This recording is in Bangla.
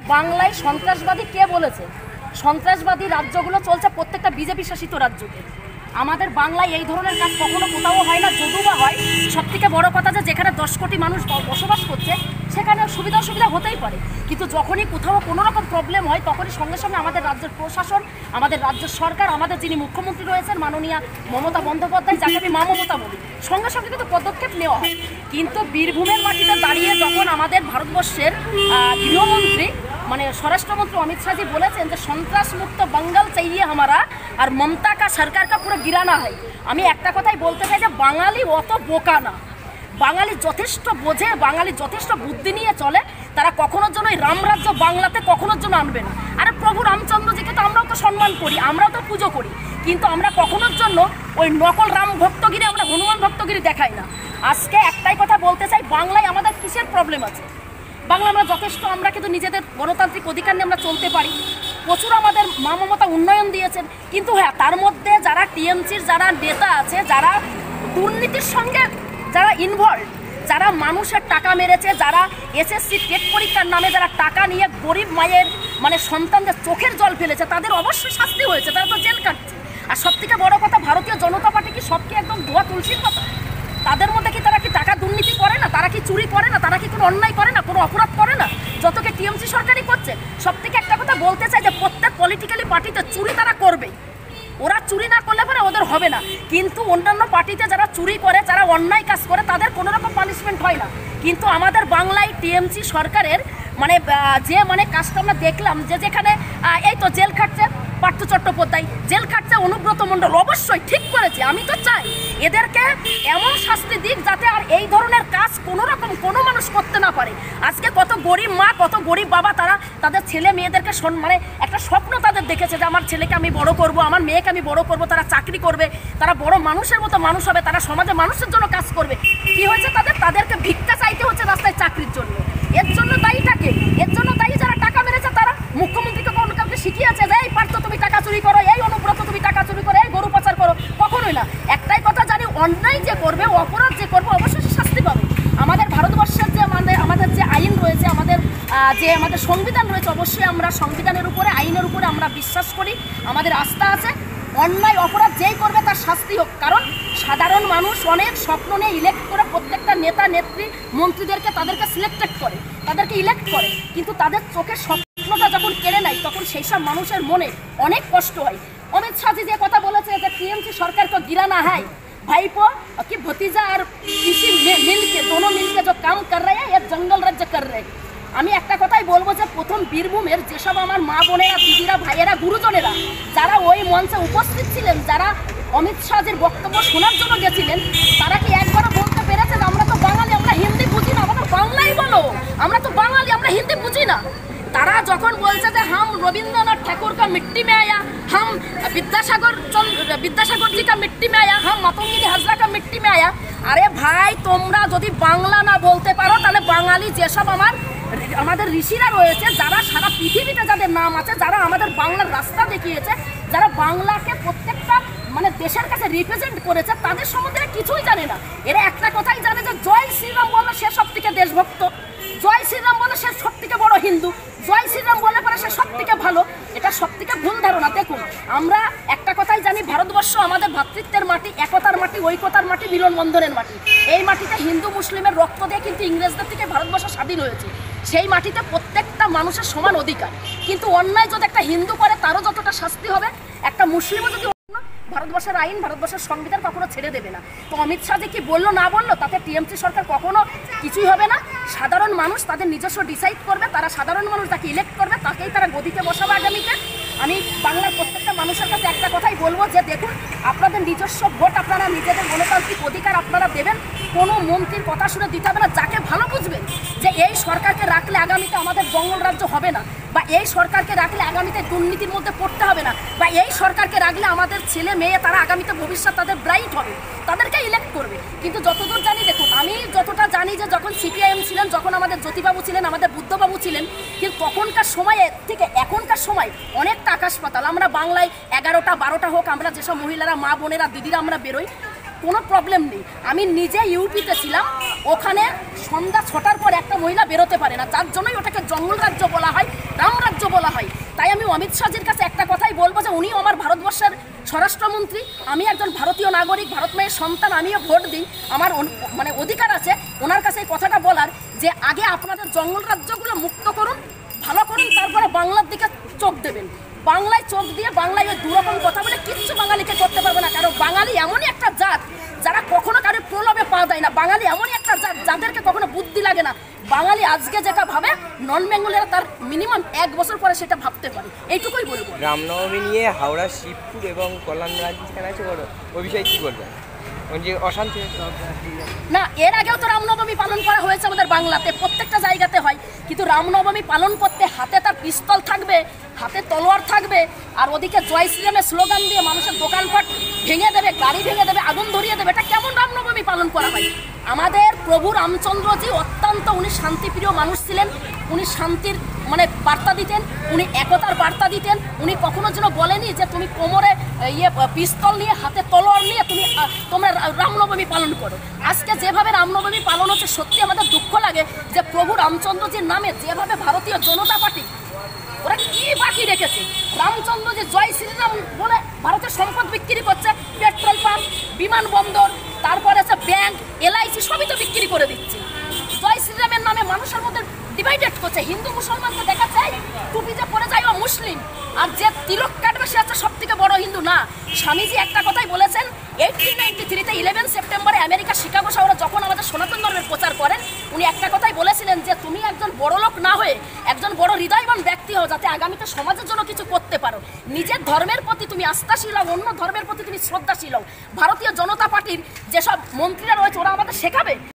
বাংলায় সন্ত্রাসবাদী কে বলেছে? সন্ত্রাসবাদী রাজ্যগুলো চলছে প্রত্যেকটা বিজেপি শাসিত রাজ্যতে। আমাদের বাংলায় এই ধরনের কাজ কখনো কোথাও হয় না, যদিও বা হয় সবথেকে বড় কথা যে যেখানে 10 কোটি মানুষ বসবাস করছে সেখানে সুবিধা হতেই পারে, কিন্তু যখনই কোথাও কোনো রকম প্রবলেম হয় তখনই সঙ্গে সঙ্গে আমাদের রাজ্যের প্রশাসন, আমাদের রাজ্য সরকার, আমাদের যিনি মুখ্যমন্ত্রী রয়েছেন মাননীয়া মমতা বন্দ্যোপাধ্যায়, যাকে আমি মা মমতা বলি, সঙ্গে সঙ্গে কিন্তু পদক্ষেপ নেওয়া হয়। কিন্তু বীরভূমের মাটিতে দাঁড়িয়ে যখন আমাদের ভারতবর্ষের গৃহমন্ত্রী মানে স্বরাষ্ট্রমন্ত্রী অমিত শাহজি বলেছেন যে সন্ত্রাস মুক্ত বাঙ্গাল চাইয়ে হামারা আর মমতা কা সরকার কা পুরো গিরানা হয়, আমি একটা কথাই বলতে চাই যে বাঙালি অত বোকা না, বাঙালি যথেষ্ট বোঝে, বাঙালি যথেষ্ট বুদ্ধি নিয়ে চলে। তারা কখনোর জন্য এই রামরাজ্য বাংলাতে কখনোর জন্য আনবে না। আরে প্রভু রামচন্দ্রজিকে তো আমরাও তো সম্মান করি, আমরাও তো পুজো করি, কিন্তু আমরা কখনোর জন্য ওই নকল রাম ভক্তগিরি, আমরা হনুমান ভক্তগিরি দেখাই না। আজকে একটাই কথা বলতে চাই, বাংলায় আমাদের কিসের প্রবলেম আছে? বাংলা আমরা যথেষ্ট, আমরা কিন্তু নিজেদের গণতান্ত্রিক অধিকার নিয়ে আমরা চলতে পারি, প্রচুর আমাদের মা মমতা উন্নয়ন দিয়েছেন। কিন্তু হ্যাঁ, তার মধ্যে যারা টিএমসির যারা নেতা আছে, যারা দুর্নীতির সঙ্গে যারা ইনভলভ, যারা মানুষের টাকা মেরেছে, যারা এসএসসি টেট পরীক্ষার নামে যারা টাকা নিয়ে গরিব মায়ের মানে সন্তানদের চোখের জল ফেলেছে, তাদের অবশ্যই শাস্তি হয়েছে, তারা তো জেল কাটছে। আর সবথেকে বড় কথা, ভারতীয় জনতা পার্টি কি সবকে একদম ধোয়া তুলসীর কথা? তাদের মধ্যে কি তারা কি টাকা দুর্নীতি করে না? তারা কি চুরি করে না? তারা কি কোনো অন্যায় করে না? কোনো অপরাধ করে না? যতকে টিএমসি সরকারই করছে। সব থেকে একটা কথা বলতে চাই যে প্রত্যেক পলিটিক্যালি পার্টিতে চুরি তারা করবে, ওরা চুরি না করলে পরে ওদের হবে না। কিন্তু অন্যান্য পার্টিতে যারা চুরি করে, যারা অন্যায় কাজ করে, তাদের কোনো রকম পানিশমেন্ট হয় না। কিন্তু আমাদের বাংলায় টিএমসি সরকারের মানে যে মানে কাজটা আমরা দেখলাম, যে যেখানে এই তো জেল খাটছে পার্থ চট্টোপাধ্যায়, জেল খাটছে অনুব্রত মণ্ডল, অবশ্যই ঠিক করেছে। আমি তো চাই এদেরকে এমন শাস্তি দিক যাতে আর এই ধরনের কাজ কোনো রকম কোনো মানুষ করতে না পারে। আজকে কত গরিব মা, কত গরিব বাবা, তারা তাদের ছেলে মেয়েদেরকে মানে একটা স্বপ্ন তাদের দেখেছে যে আমার ছেলেকে আমি বড় করব, আমার মেয়েকে আমি বড় করব, তারা চাকরি করবে, তারা বড় মানুষের মতো মানুষ হবে, তারা সমাজে মানুষের জন্য কাজ করবে। কি হয়েছে তাদেরকে ভিক্ষা চাইতে হচ্ছে রাস্তায় চাকরির জন্য। এর জন্য দায়ী থাকে, এর জন্য দায়ী যারা টাকা মেরেছে তারা। মুখ্যমন্ত্রীকে কোনো কাউকে শিখিয়েছে যে এই পার্থ তুমি টাকা চুরি করো, এই অনুব্রত তুমি টাকা চুরি করো, এই গরু পাচার করো? কখনোই না। একটাই কথা জানি, অন্যায় যে করবে, অপরাধ যে করবে, অবশ্যই শাস্তি পাবে। আমাদের ভারতবর্ষের যে আমাদের যে আইন রয়েছে, আমাদের সংবিধান রয়েছে, অবশ্যই আমরা সংবিধানের উপরে, আইনের উপরে আমরা বিশ্বাস করি, আমাদের আস্থা আছে। অন্যায় অপরাধ যেই করবে তার শাস্তি হোক, কারণ সাধারণ মানুষ অনেক স্বপ্ন নিয়ে ইলেক্ট করে প্রত্যেকটা নেতা নেত্রী মন্ত্রীদেরকে তাদেরকে সিলেক্টেড করে, তাদেরকে ইলেক্ট করে, কিন্তু তাদের চোখের স্বপ্নটা যখন কেড়ে নেয় তখন সেই সব মানুষের মনে অনেক কষ্ট হয়। অমিত শাহজি যে কথা বলেছে যে টিএমসি সরকার को गिराना है भाईपो कि भतीजा और किसी मिलके दोनों मिलके जो काम कर रहे हैं ये जंगल राज्य कर रहे हैं। আমি একটা কথাই বলবো যে প্রথম বীরভূমের যেসব আমার মা বোনেরা, দিদিরা, ভাইয়েরা, গুরুজনেরা যারা ওই মঞ্চে উপস্থিত ছিলেন, যারা অমিত শাহজির বক্তব্য শোনার জন্য গেছিলেন, তারা কি একবারও বলতে পেরেছে যে আমরা তো বাঙালি, আমরা হিন্দি বুঝি না? আমাদের বাংলাই বলো, আমরা তো বাঙালি, আমরা হিন্দি বুঝি না। তারা যখন বলছে যে হাম রবীন্দ্রনাথ ঠাকুর কা মিট্টি মে আয়া, হাম বিদ্যাসাগর জি কা মিট্টি মে আয়া, হাম মাতঙ্গিনী হাজরা কা মিট্টি মে আয়া। আরে ভাই, তোমরা যদি বাংলা না বলতে পারো তাহলে বাঙালি যেসব আমাদের ঋষিরা রয়েছে, যারা সারা পৃথিবীতে যাদের নাম আছে, যারা আমাদের বাংলার রাস্তা দেখিয়েছে, যারা বাংলাকে প্রত্যেকটা মানে দেশের কাছে রিপ্রেজেন্ট করেছে, তাদের সম্বন্ধে কিছুই জানে না। এরা একটা কথাই জানে যে জয় শ্রীরাম বলে সে সব থেকে দেশভক্ত, জয় শ্রীরাম বলে সে সব থেকে বড় হিন্দু, জয় শ্রীরাম বলে পরে সে সব থেকে ভালো। এটা সব থেকে ভুল ধারণা। দেখুন, আমরা একটা কথাই জানি, ভারতবর্ষ আমাদের ভ্রাতৃত্বের মাটি, একতার মাটি, ঐক্যতার মাটি, মিলন বন্ধনের মাটি। এই মাটিতে হিন্দু মুসলিমের রক্ত দিয়ে কিন্তু ইংরেজদের থেকে ভারতবর্ষ স্বাধীন হয়েছে। সেই মাটিতে প্রত্যেকটা মানুষের সমান অধিকার। কিন্তু অন্যায় যদি একটা হিন্দু করে তারও যতটা শাস্তি হবে, একটা মুসলিমও যদি, ভারতবর্ষের আইন, ভারতবর্ষের সংবিধান কখনো ছেড়ে দেবে না। তো অমিত শাহ যে কি বললো না বললো তাতে টিএমসি সরকার কখনো কিছুই হবে না। সাধারণ মানুষ তাদের নিজস্ব ডিসাইড করবে, তারা সাধারণ মানুষ যাকে ইলেক্ট করবে তাকেই তারা গদিতে বসাবে আগামীতে। আমি বাংলার প্রত্যেকটা মানুষের কাছে একটা কথাই বলবো যে দেখুন, আপনাদের নিজস্ব ভোট, আপনারা নিজেদের গণতান্ত্রিক অধিকার আপনারা দেবেন। কোনো মন্ত্রীর কথা শুনে দিতে হবে না। যাকে ভালো বুঝবেন যে এই সরকারকে রাখলে আগামীতে আমাদের জঙ্গল রাজ্য হবে না, বা এই সরকারকে রাখলে আগামীতে দুর্নীতির মধ্যে পড়তে হবে না, বা এই সরকারকে রাখলে আমাদের ছেলে মেয়ে তারা আগামীতে ভবিষ্যৎ তাদের ব্রাইট হবে, তাদেরকে ইলেক্ট করবে। কিন্তু যতদূর জানি, দেখুন আমি যতটা জানি যে যখন সিপিআইএম ছিলেন, যখন আমাদের জ্যোতিবাবু ছিলেন, আমাদের বুদ্ধবাবু ছিলেন, কিন্তু তখনকার সময়ে থেকে এখনকার সময় অনেকটা আকাশ পাতাল। আমরা বাংলায় 11টা 12টা হোক, আমরা যেসব মহিলারা, মা বোনেরা, দিদিরা আমরা বেরোই, কোনো প্রবলেম নেই। আমি নিজে ইউপিতে ছিলাম, ওখানে সন্ধ্যা 6টার পর একটা মহিলা বেরোতে পারে না, যার জন্যই ওটাকে জঙ্গল রাজ্য বলা হয়। শাহজির কাছে একটা কথাই বলবো যে উনিও আমার ভারতবর্ষের স্বরাষ্ট্রমন্ত্রী, আমি একজন ভারতীয় নাগরিক, ভারত মায়ের সন্তান, আমিও ভোট দিই, আমার মানে অধিকার আছে ওনার কাছে এই কথাটা বলার যে আগে আপনাদের জঙ্গল রাজ্যগুলো মুক্ত করুন, ভালো করুন, তারপরে বাংলার দিকে চোখ দেবেন। বাংলায় চোখ দিয়ে বাংলায় ওই দুরকম কথা বলে কিচ্ছু বাঙালিকে করতে পারবে না। কারণ বাঙালি এমনই একটা জাত যারা কখনো কারোর প্রলোভে পা দেয় না। বাঙালি এমনই একটা জাত যাদেরকে কখনো বুদ্ধি লাগে না। বাঙালি আজকে যেটা ভাবে নন বেঙ্গলেরা তার মিনিমাম 1 বছর পরে সেটা ভাবতে পারে, এইটুকুই বলবো। রামনবমী নিয়ে হাওড়া, শিবপুর এবং কল্যাণ রাজ্য যেখানে আছে ওই বিষয়ে কী বলবেন? যে অশান্তি না, এর আগেও তো রামনবমী পালন করা হয়েছে আমাদের বাংলাতে, প্রত্যেকটা জায়গাতে হয়, কিন্তু রামনবমী পালন করতে হাতে তার পিস্তল থাকবে, হাতে তলোয়ার থাকবে, আর ওদিকে জয় শ্রীরামের স্লোগান দিয়ে মানুষের দোকানপাট ভেঙে দেবে, গাড়ি ভেঙে দেবে, আগুন ধরিয়ে দেবে, এটা কেমন রামনবমী পালন করা হয়? আমাদের প্রভু রামচন্দ্রজি অত্যন্ত উনি শান্তিপ্রিয় মানুষ ছিলেন, উনি শান্তির মানে বার্তা দিতেন, উনি একতার বার্তা দিতেন। উনি কখনো যেন বলেনি যে তুমি কোমরে পিস্তল নিয়ে হাতে তলোয়ার নিয়ে তোমরা রামনবমী পালন করো। আজকে যেভাবে রামনবমী পালন হচ্ছে সত্যি আমাদের দুঃখ লাগে যে প্রভু রামচন্দ্রজির নামে যেভাবে ভারতীয় জনতা পার্টি ওরা কি বাকি রেখেছে। রামচন্দ্রজি জয় শ্রীরাম বলে ভারতের সম্পদ বিক্রি করছে, পেট্রোল পাম্প, বিমানবন্দর, তারপরে আছে ব্যাংক, LIC সবই তো বিক্রি করে দিচ্ছে। জয় শ্রীরামের নামে মানুষের মধ্যে ডিভাইডেড করছে। হিন্দু মুসলমানকে দেখা যায় টুপি যে পরে যায় ও মুসলিম, আর যে তিলক কাটবে সে হচ্ছে সব থেকে বড় হিন্দু। না, স্বামীজি একটা কথাই বলেছেন 1893-তে 11 সেপ্টেম্বরে আমেরিকা শিকাগো শহরে যখন আমাদের সনাতন ধর্মের প্রচার করেন, উনি একটা কথাই বলেছিলেন যে তুমি একজন বড় লোক না হয়ে একজন বড় হৃদয়বান ব্যক্তি হও, যাতে আগামীতে সমাজের জন্য কিছু করতে পারো। নিজের ধর্মের প্রতি তুমি আস্থাশীল হও, অন্য ধর্মের প্রতি তুমি শ্রদ্ধাশীল হও। ভারতীয় জনতা পার্টির যেসব মন্ত্রীরা রয়েছে ওরা আমাদের শেখাবে।